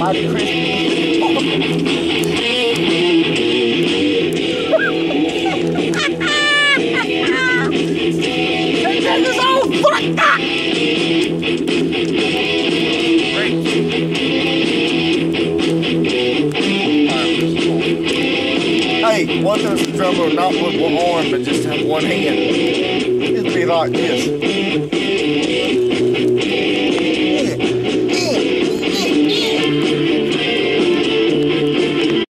fried and crispy. That is all fucked up! Hey, what if the drummer not with one arm but just have one hand? It'd be like this.